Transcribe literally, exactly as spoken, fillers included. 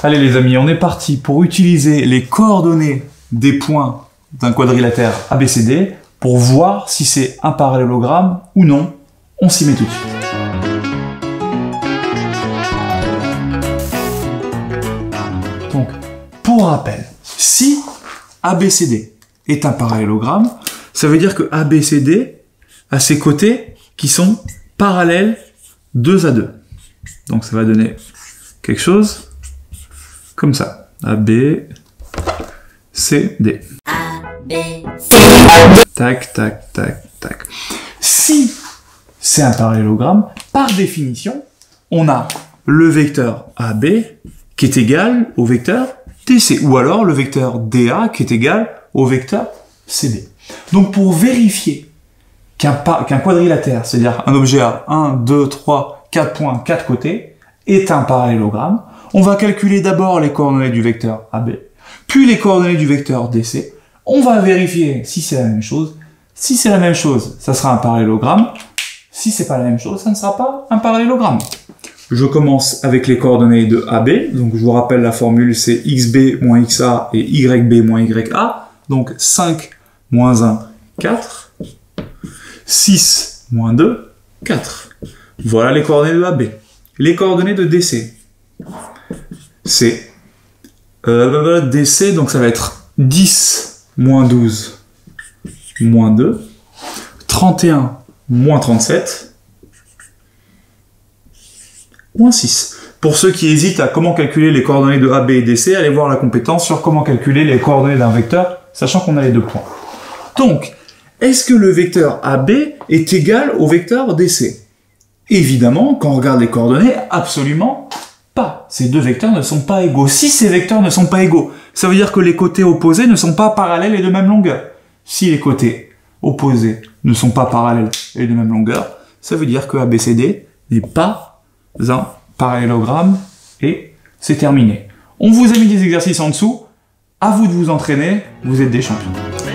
Allez les amis, on est parti pour utiliser les coordonnées des points d'un quadrilatère A B C D pour voir si c'est un parallélogramme ou non. On s'y met tout de suite. Donc, pour rappel, si A B C D est un parallélogramme, ça veut dire que A B C D a ses côtés qui sont parallèles deux à deux. Donc ça va donner quelque chose comme ça. A, B, C, D. A, B, C, D. Tac, tac, tac, tac. Si c'est un parallélogramme, par définition, on a le vecteur A B qui est égal au vecteur D C, ou alors le vecteur D A qui est égal au vecteur C D. Donc pour vérifier qu'un qu'un quadrilatère, c'est-à-dire un objet à un, deux, trois, quatre points, quatre côtés, est un parallélogramme, on va calculer d'abord les coordonnées du vecteur A B, puis les coordonnées du vecteur D C. On va vérifier si c'est la même chose. Si c'est la même chose, ça sera un parallélogramme. Si c'est pas la même chose, ça ne sera pas un parallélogramme. Je commence avec les coordonnées de A B. Donc je vous rappelle la formule, c'est X B moins X A et Y B moins Y A. Donc cinq moins un, quatre. six moins deux, quatre. Voilà les coordonnées de A B. Les coordonnées de D C. C'est euh, D C, donc ça va être dix moins douze moins deux, trente et un moins trente-sept, moins six. Pour ceux qui hésitent à comment calculer les coordonnées de A B et D C, allez voir la compétence sur comment calculer les coordonnées d'un vecteur, sachant qu'on a les deux points. Donc, est-ce que le vecteur A B est égal au vecteur D C? Évidemment, quand on regarde les coordonnées, absolument pas. Ces deux vecteurs ne sont pas égaux. Si ces vecteurs ne sont pas égaux, ça veut dire que les côtés opposés ne sont pas parallèles et de même longueur. Si les côtés opposés ne sont pas parallèles et de même longueur, ça veut dire que A B C D n'est pas un parallélogramme et c'est terminé. On vous a mis des exercices en dessous. À vous de vous entraîner. Vous êtes des champions.